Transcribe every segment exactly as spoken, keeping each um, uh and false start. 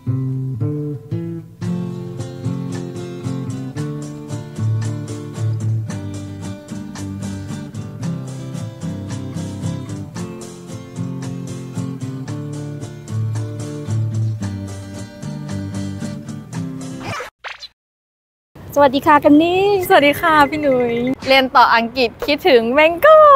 สวัสดีค่ะกันนี่สวัสดีค่ะพี่หนุ่ยเรียนต่ออังกฤษคิดถึงแมงโก้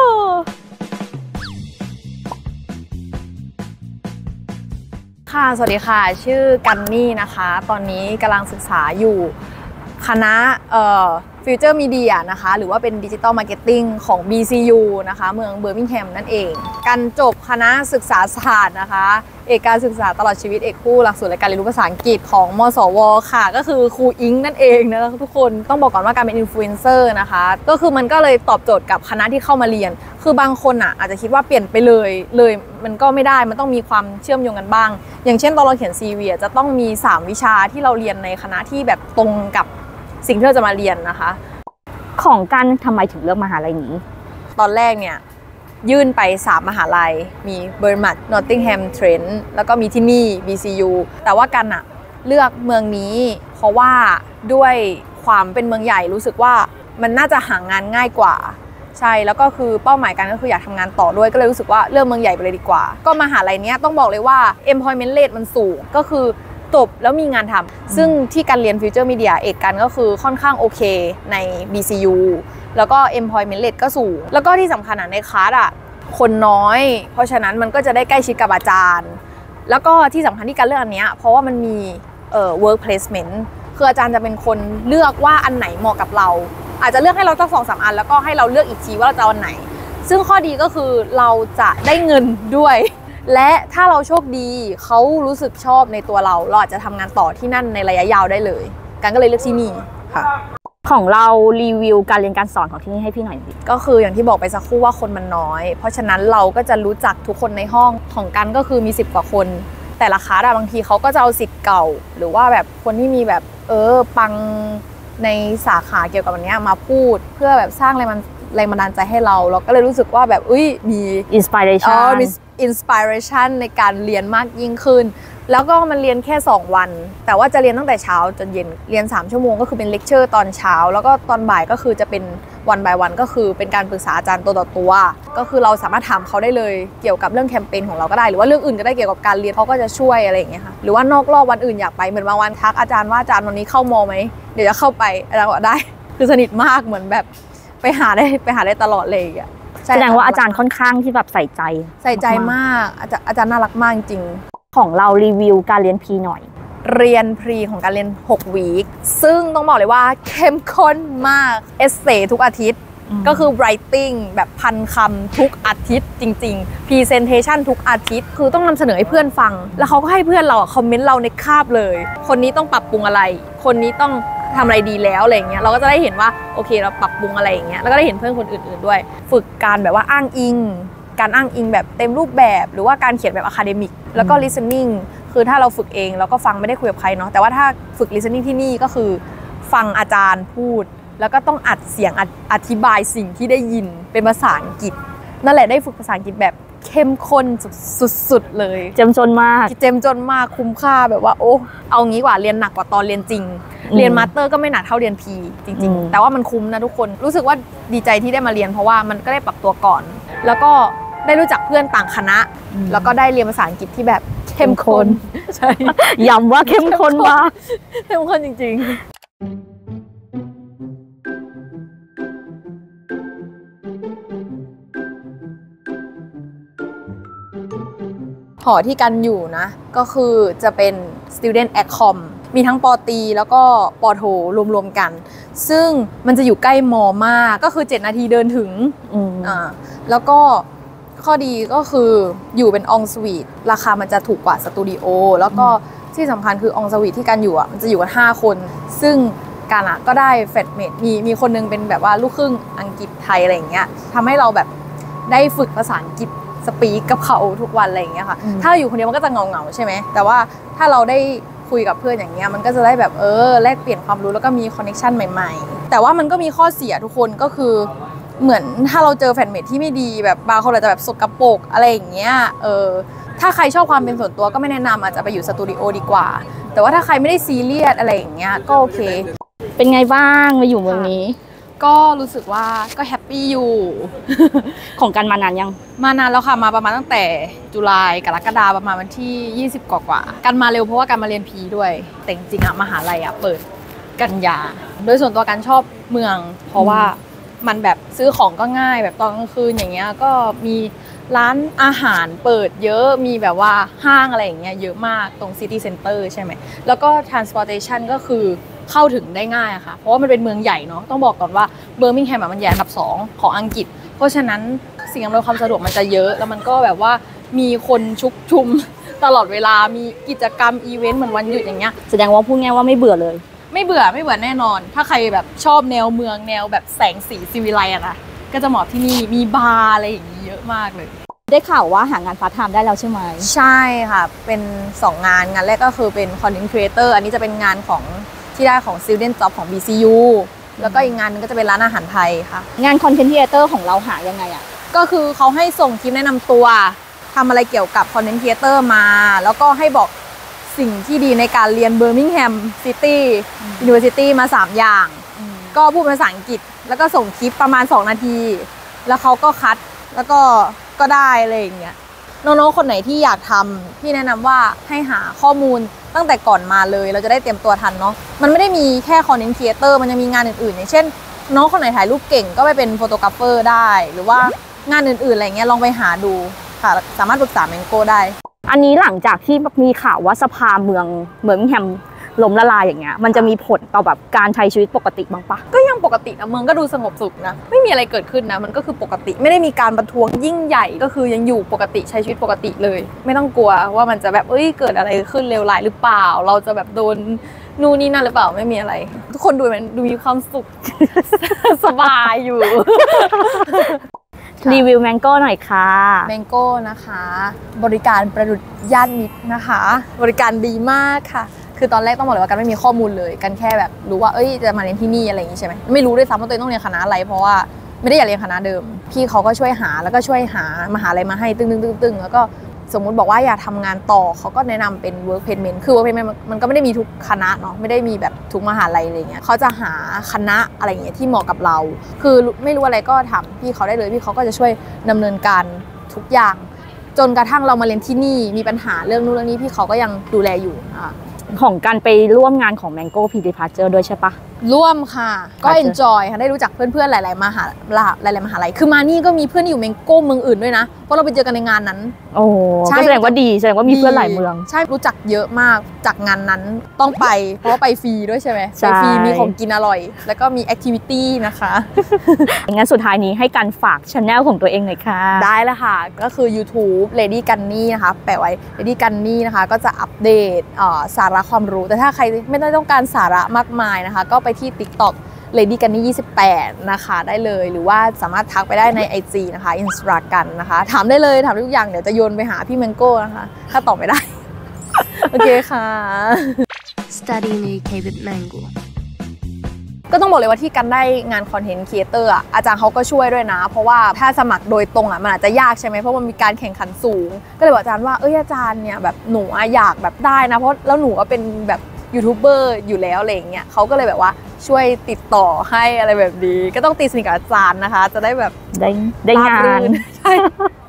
ค่ะสวัสดีค่ะชื่อกันนี่นะคะตอนนี้กำลังศึกษาอยู่คณะเอ่อฟิวเจอร์มีเดียนะคะหรือว่าเป็นดิจิตอลมาร์เก็ตติ้งของ บี ซี ยู นะคะเมืองเบอร์มิงแฮมนั่นเองการจบคณะศึกษาศาสตร์นะคะเอกการศึกษาตลอดชีวิตเอกคู่หลักสูตรและการเรียนรู้ภาษาอังกฤษของมสวค่ะก็คือครูอิงนั่นเองนะทุกคนต้องบอกก่อนว่าการเป็นอินฟลูเอนเซอร์นะคะก็คือมันก็เลยตอบโจทย์กับคณะที่เข้ามาเรียนคือบางคนอ่ะอาจจะคิดว่าเปลี่ยนไปเลยเลยมันก็ไม่ได้มันต้องมีความเชื่อมโยงกันบ้างอย่างเช่นตอนเราเขียน ซี วี จะต้องมีสามวิชาที่เราเรียนในคณะที่แบบตรงกับสิ่งที่เราจะมาเรียนนะคะของกันทำไมถึงเลือกมหาลัยนี้ตอนแรกเนี่ยยื่นไปสามมหาลัยมีเบอร์มัดนอตติงแฮมเทรนต์แล้วก็มีที่นี่ บี ซี ยู แต่ว่ากันอะเลือกเมืองนี้เพราะว่าด้วยความเป็นเมืองใหญ่รู้สึกว่ามันน่าจะหางานง่ายกว่าใช่แล้วก็คือเป้าหมายกันก็คืออยากทำงานต่อด้วยก็เลยรู้สึกว่าเลือกเมืองใหญ่ไปเลยดีกว่าก็มหาลัยนี้ต้องบอกเลยว่า employment rate มันสูงก็คือจบแล้วมีงานทำซึ่งที่การเรียนฟิวเจอร์มีเดียเอกกันก็คือค่อนข้างโอเคใน บี ซี ยู แล้วก็ employment rate ก็สูงแล้วก็ที่สำคัญอ่ะในคลาสอ่ะคนน้อยเพราะฉะนั้นมันก็จะได้ใกล้ชิดกับอาจารย์แล้วก็ที่สำคัญที่การเลือกอันนี้เพราะว่ามันมีเอ่อ work placement คืออาจารย์จะเป็นคนเลือกว่าอันไหนเหมาะกับเราอาจจะเลือกให้เราตั้งสองสามอันแล้วก็ให้เราเลือกอีกทีว่าเราจะเอาอันไหนซึ่งข้อดีก็คือเราจะได้เงินด้วยและถ้าเราโชคดีเขารู้สึกชอบในตัวเราเราอาจจะทำงานต่อที่นั่นในระยะยาวได้เลยกันก็เลยเลือกที่นี่ค่ะของเรารีวิวการเรียนการสอนของที่นี่ให้พี่หน่อยดิก็คืออย่างที่บอกไปสักครู่ว่าคนมันน้อยเพราะฉะนั้นเราก็จะรู้จักทุกคนในห้องของกันก็คือมีสิบกว่าคนแต่ละคลาสบางทีเขาก็จะเอาสิทธิ์เก่าหรือว่าแบบคนที่มีแบบเออปังในสาขาเกี่ยวกับอันนี้มาพูดเพื่อแบบสร้างแรงมันแรงบันดาลใจให้เราเราก็เลยรู้สึกว่าแบบอุ้ยมี inspiration อ๋อมี inspiration ในการเรียนมากยิ่งขึ้นแล้วก็มันเรียนแค่สองวันแต่ว่าจะเรียนตั้งแต่เช้าจนเย็นเรียนสามชั่วโมงก็คือเป็นเลคเชอร์ตอนเช้าแล้วก็ตอนบ่ายก็คือจะเป็นวันบายวันก็คือเป็นการปรึกษาอาจารย์ตัวต่อตัวก็คือเราสามารถถามเขาได้เลยเกี่ยวกับเรื่องแคมเปญของเราก็ได้หรือว่าเรื่องอื่นก็ได้เกี่ยวกับการเรียนเขาก็จะช่วยอะไรอย่างเงี้ยค่ะหรือว่านอกรอบวันอื่นอยากไปเหมือนบางวันทักอาจารย์ว่าอาจารย์วันนี้เข้ามอไหมเดี๋ยวจะเข้าไปอาจารย์บอกได้คือสนิทมากเหมือนแบบไปหาได้ไปหาได้ตลอดเลยอ่ะแสดงว่าอาจารย์ค่อนข้างที่แบบใส่ใจใส่ใจมากอาจารย์อาจารย์น่ารักมากจริงของเรารีวิวการเรียนพรีหน่อยเรียนพรีของการเรียนหกวีคซึ่งต้องบอกเลยว่าเข้มข้นมากเอสเซทุกอาทิตย์ก็คือ writing แบบพันคำทุกอาทิตย์จริงๆ presentation ทุกอาทิตย์คือต้องนำเสนอให้เพื่อนฟังแล้วเขาก็ให้เพื่อนเราคอมเมนต์เราในคาบเลยคนนี้ต้องปรับปรุงอะไรคนนี้ต้องทำอะไรดีแล้วอะไรเงี้ยเราก็จะได้เห็นว่าโอเคเราปรับปรุงอะไรอย่างเงี้ยแล้วก็ได้เห็นเพื่อนคนอื่นๆด้วยฝึกการแบบว่าอ้างอิงการอ้างอิงแบบเต็มรูปแบบหรือว่าการเขียนแบบอะคาเดมิกแล้วก็ listening คือถ้าเราฝึกเองเราก็ฟังไม่ได้คุยกับใครเนาะแต่ว่าถ้าฝึก listening ที่นี่ก็คือฟังอาจารย์พูดแล้วก็ต้องอัดเสียงอธิบายสิ่งที่ได้ยินเป็นภาษาอังกฤษนั่นแหละได้ฝึกภาษาอังกฤษแบบเข้มข้นสุดๆเลยเจ้มจนมากเจ้มจนมากคุ้มค่าแบบว่าโอ้เอางี้กว่าเรียนหนักกว่าตอนเรียนจริงเรียนมาสเตอร์ก็ไม่หนักเท่าเรียนพีจริงๆแต่ว่ามันคุ้มนะทุกคนรู้สึกว่าดีใจที่ได้มาเรียนเพราะว่ามันก็ได้ปรับตัวก่อนแล้วก็ได้รู้จักเพื่อนต่างคณะแล้วก็ได้เรียนภาษาอังกฤษที่แบบเข้มข้นใช่ย้ำว่าเข้มข้นมากเข้มข้นจริงๆหอที่กันอยู่นะก็คือจะเป็น student accom มีทั้งป.ตรีแล้วก็ป.โทรวมๆกันซึ่งมันจะอยู่ใกล้มอมากก็คือเจ็ดนาทีเดินถึงอ่าแล้วก็ข้อดีก็คืออยู่เป็นองสวีทราคามันจะถูกกว่าสตูดิโอแล้วก็ที่สำคัญคือองสวีทที่กันอยู่อ่ะมันจะอยู่กันห้าคนซึ่งกันอ่ะก็ได้แฟตเมทมีมีคนนึงเป็นแบบว่าลูกครึ่งอังกฤษไทยอะไรอย่างเงี้ยทำให้เราแบบได้ฝึกภาษาอังกฤษสปีกกับเขาทุกวันอะไรอย่างเงี้ยค่ะถ้าอยู่คนเดียวมันก็จะเงาเงาใช่ไหมแต่ว่าถ้าเราได้คุยกับเพื่อนอย่างเงี้ยมันก็จะได้แบบเออแลกเปลี่ยนความรู้แล้วก็มีคอนเนคชั่นใหม่ๆแต่ว่ามันก็มีข้อเสียทุกคนก็คือเหมือนถ้าเราเจอแฟนเมทที่ไม่ดีแบบบางคนอาจจะแบบสกปรกอะไรอย่างเงี้ยเออถ้าใครชอบความเป็นส่วนตัวก็ไม่แนะนำอาจจะไปอยู่สตูดิโอดีกว่าแต่ว่าถ้าใครไม่ได้ซีเรียสอะไรอย่างเงี้ยก็โอเคเป็นไงบ้างมาอยู่เมืองนี้ก็รู้สึกว่าก็แฮปปี้อยู่ของกันมานานยังมานานแล้วค่ะมาประมาณตั้งแต่ตุลากรกฎาประมาณวันที่ยี่สิบกว่าๆกันมาเร็วเพราะว่ากันมาเรียนพีด้วยแต่จริงๆอะมหาลัยอะเปิดกันยาโดยส่วนตัวกันชอบเมืองเพราะว่ามันแบบซื้อของก็ง่ายแบบตอนกลางคืนอย่างเงี้ยก็มีร้านอาหารเปิดเยอะมีแบบว่าห้างอะไรอย่างเงี้ยเยอะมากตรงซิตี้เซ็นเตอร์ใช่ไหมแล้วก็ transportation ก็คือเข้าถึงได้ง่ายอะค่ะเพราะว่ามันเป็นเมืองใหญ่เนาะต้องบอกก่อนว่าเบอร์มิงแฮมมันใหญ่อันดับสองของอังกฤษเพราะฉะนั้นสิ่งอำนวยความสะดวกมันจะเยอะแล้วมันก็แบบว่ามีคนชุกชุมตลอดเวลามีกิจกรรมอีเวนต์เหมือนวันหยุดอย่างเงี้ยแสดงว่าพูดง่ายว่าไม่เบื่อเลยไม่เบื่อไม่เบื่อแน่นอนถ้าใครแบบชอบแนวเมืองแนวแบบแสงสีซีวิไลอะนะก็จะเหมาะที่นี่มีบาร์อะไรอย่างนี้เยอะมากเลยได้ข่าวว่าหางานพาร์ทไทม์ได้แล้วใช่ไหมใช่ค่ะเป็นสองงานงานแรกก็คือเป็น Content Creator อันนี้จะเป็นงานของที่ได้ของ Student Job ของ บี ซี ยู แล้วก็อีกงานนึงก็จะเป็นร้านอาหารไทยค่ะงาน Content Creator ของเราหายังไงอ่ะก็คือเขาให้ส่งคลิปแนะนำตัวทำอะไรเกี่ยวกับ Content Creator มาแล้วก็ให้บอกสิ่งที่ดีในการเรียน Birmingham City University มาสามอย่างก็พูดภาษาอังกฤษแล้วก็ส่งคลิปประมาณสองนาทีแล้วเขาก็คัดแล้วก็ก็ได้อะไรอย่างเงี้ยน้องๆคนไหนที่อยากทำพี่แนะนำว่าให้หาข้อมูลตั้งแต่ก่อนมาเลยเราจะได้เตรียมตัวทันเนาะมันไม่ได้มีแค่คอนเทนต์ครีเอเตอร์มันยังมีงานอื่นๆอย่างเช่นน้องคนไหนถ่ายรูปเก่งก็ไปเป็นโฟโตกราฟเฟอร์ได้หรือว่างานอื่นๆอะไรเงี้ยลองไปหาดูค่ะสามารถปรึกษาแมงโก้ได้อันนี้หลังจากที่มีข่าวว่าสภาเมืองเมืองแฮมล้มละลายอย่างเงี้ยมันจะมีผลต่อแบบการใช้ชีวิตปกติบ้างปะก็ยังปกตินะเมืองก็ดูสงบสุขนะไม่มีอะไรเกิดขึ้นนะมันก็คือปกติไม่ได้มีการประท้วงยิ่งใหญ่ก็คือยังอยู่ปกติใช้ชีวิตปกติเลยไม่ต้องกลัวว่ามันจะแบบเอ้ยเกิดอะไรขึ้นเลวร้ายหรือเปล่าเราจะแบบโดนนู่นนี่นั่นหรือเปล่าไม่มีอะไรทุกคนดูมันดูมีความสุข สบายอยู่รีวิวแมงโก้หน่อยค่ะแมงโก้นะคะบริการประดุจญาติมิตรนะคะบริการดีมากค่ะคือตอนแรกต้องบอกเลยว่ากันไม่มีข้อมูลเลยกันแค่แบบรู้ว่าเอ้ยจะมาเรียนที่นี่อะไรอย่างงี้ใช่ไหมไม่รู้ด้วยซ้ำว่าตัวเองต้องเรียนคณะอะไรเพราะว่าไม่ได้อยากเรียนคณะเดิมพี่เขาก็ช่วยหาแล้วก็ช่วยหามหาลัยมาให้ตึ้งตึ้งตึ้งตึ้งแล้วก็สมมุติบอกว่าอยากทำงานต่อเขาก็แนะนำเป็น work placement คือ work placement มันก็ไม่ได้มีทุกคณะเนาะไม่ได้มีแบบทุกมหาลัยอะไรเงี้ยเขาจะหาคณะอะไรเงี้ยที่เหมาะกับเราคือไม่รู้อะไรก็ถามพี่เขาได้เลยพี่เขาก็จะช่วยดำเนินการทุกอย่างจนกระทั่งเรามาเรียนที่นี่มีปัญหาเรื่องนู้นเรื่องนี้พี่เขาก็ยังดูแลอยู่นะคะของการไปร่วมงานของ Mango Pre-Departure ด้วยใช่ปะร่วมค่ะก็ enjoy ค่ะได้รู้จักเพื่อนๆหลายๆมหาหลายๆมหาลัยคือมานี่ก็มีเพื่อนอยู่ Mango เมืองอื่นด้วยนะเพราะเราไปเจอกันในงานนั้นโอ้ก็แสดงว่าดีแสดงว่ามีเพื่อนหลายเมืองใช่รู้จักเยอะมากจากงานนั้นต้องไปเพราะว่าไปฟรีด้วยใช่ไหมไปฟรีมีของกินอร่อยแล้วก็มี activity นะคะงั้นสุดท้ายนี้ให้กันฝาก channel ของตัวเองหน่อยค่ะได้แล้วค่ะก็คือ YouTube Lady Gunny นะคะแปะไว้ Lady Gunny นะคะก็จะอัปเดตสาระความรู้แต่ถ้าใครไม่ได้ต้องการสาระมากมายนะคะก็ไปที่ TikTok Lady Gunny ยี่สิบแปดนะคะได้เลยหรือว่าสามารถทักไปได้ใน ไอ จี นะคะ Instagram นะคะถามได้เลยถามทุกอย่างเดี๋ยวจะโยนไปหาพี่แมงโก้นะคะถ้าตอบไม่ได้ โอเคค่ะ Study in ยู เค with Mango ก็ต้องบอกเลยว่าที่กันได้งานคอนเทนต์ครีเอเตอร์อ่ะอาจารย์เขาก็ช่วยด้วยนะเพราะว่าถ้าสมัครโดยตรงอ่ะมันอาจจะยากใช่ไหมเพราะมันมีการแข่งขันสูงก็เลยบอกอาจารย์ว่าเอ้ยอาจารย์เนี่ยแบบหนูอยากแบบได้นะเพราะแล้วหนูก็เป็นแบบยูทูบเบอร์อยู่แล้วอะไรอย่างเงี้ยเขาก็เลยแบบว่าช่วยติดต่อให้อะไรแบบนี้ก็ต้องตีสนิทกับอาจารย์นะคะจะได้แบบได้ได้งานใช่